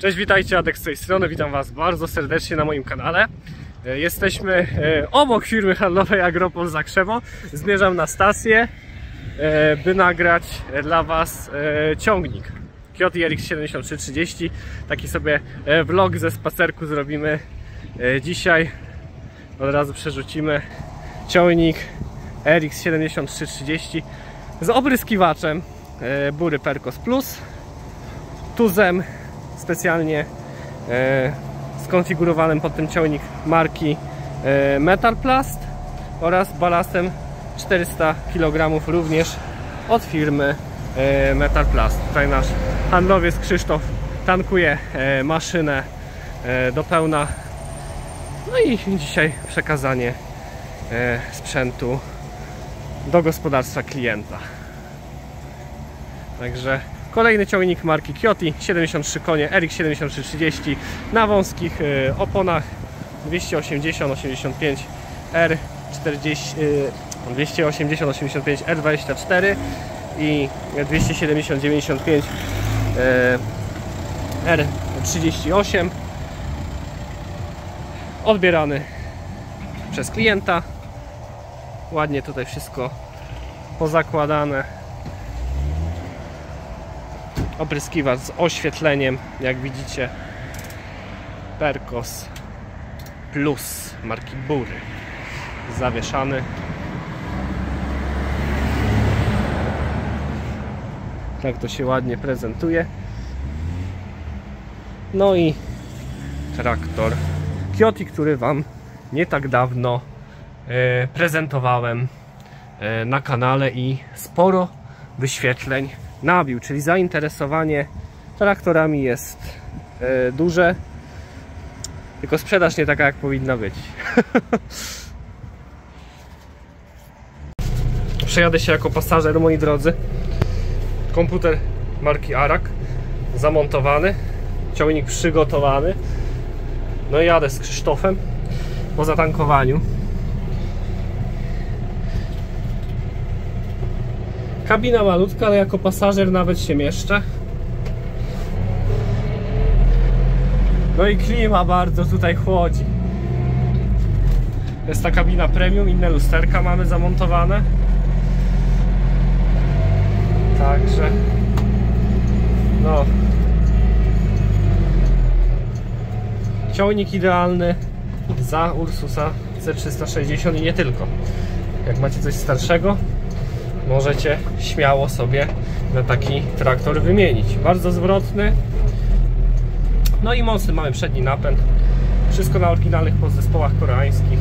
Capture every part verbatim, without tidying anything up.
Cześć, witajcie, Adek z tej strony, witam Was bardzo serdecznie na moim kanale. Jesteśmy obok firmy handlowej Agropol Zakrzewo. Zmierzam na stację, by nagrać dla Was ciągnik Kioti R X siedemdziesiąt trzy trzydzieści. Taki sobie vlog ze spacerku zrobimy dzisiaj. Od razu przerzucimy ciągnik R X siedemdziesiąt trzy trzydzieści z opryskiwaczem Bury Perkos Plus, tuzem specjalnie e, skonfigurowanym pod ten ciągnik marki e, Metalplast oraz balastem czterysta kilogramów również od firmy e, Metalplast. Tutaj nasz handlowiec Krzysztof tankuje e, maszynę e, do pełna. No i dzisiaj przekazanie e, sprzętu do gospodarstwa klienta. Także kolejny ciągnik marki Kioti, siedemdziesiąt trzy konie, R X siedemdziesiąt trzy trzydzieści na wąskich y, oponach dwieście osiemdziesiąt osiemdziesiąt pięć R czterdzieści, y, dwieście osiemdziesiąt osiemdziesiąt pięć R dwadzieścia cztery i dwieście siedemdziesiąt dziewięćdziesiąt pięć y, R trzydzieści osiem. Odbierany przez klienta. Ładnie tutaj wszystko pozakładane. Opryskiwacz z oświetleniem, jak widzicie, Perkos Plus marki Bury, zawieszany. Tak to się ładnie prezentuje. No i traktor Kioti, który Wam nie tak dawno e, prezentowałem e, na kanale i sporo wyświetleń nabił, czyli zainteresowanie traktorami jest e, duże, tylko sprzedaż nie taka, jak powinna być. Przejadę się jako pasażer, moi drodzy. Komputer marki Arak zamontowany, ciągnik przygotowany. No i jadę z Krzysztofem po zatankowaniu. Kabina malutka, ale jako pasażer nawet się mieszczę. No i klima bardzo tutaj chłodzi. Jest ta kabina premium, inne lusterka mamy zamontowane. Także no, ciągnik idealny za Ursusa C trzysta sześćdziesiąt i nie tylko. Jak macie coś starszego, możecie śmiało sobie na taki traktor wymienić. Bardzo zwrotny. No i mocny, mamy przedni napęd. Wszystko na oryginalnych podzespołach koreańskich.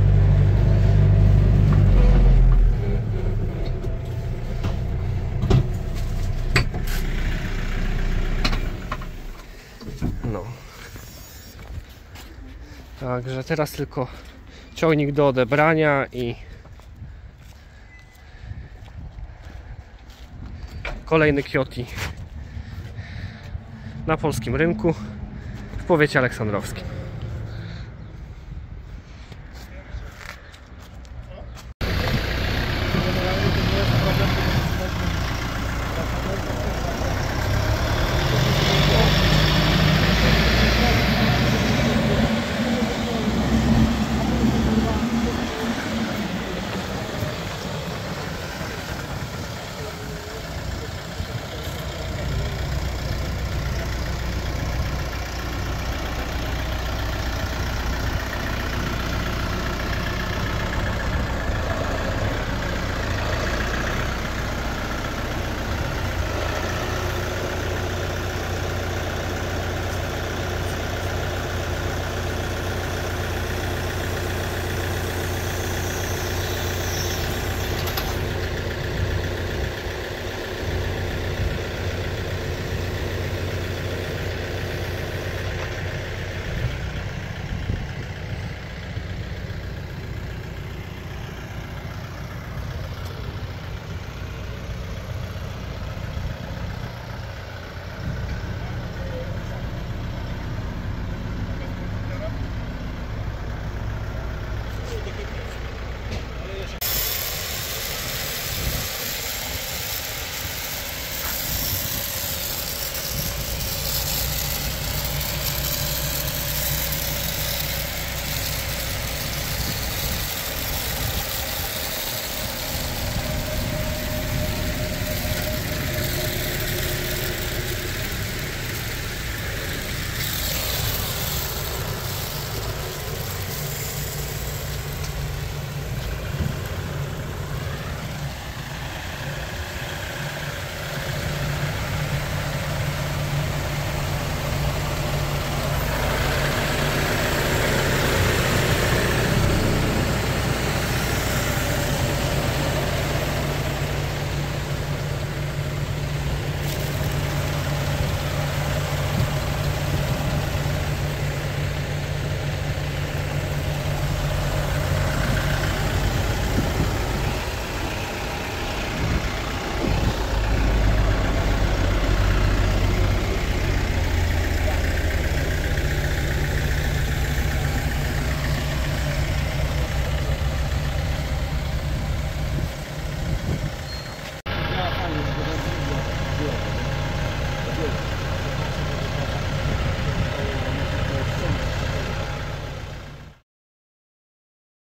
No. Także teraz tylko ciągnik do odebrania i kolejny Kioti na polskim rynku w powiecie aleksandrowskim.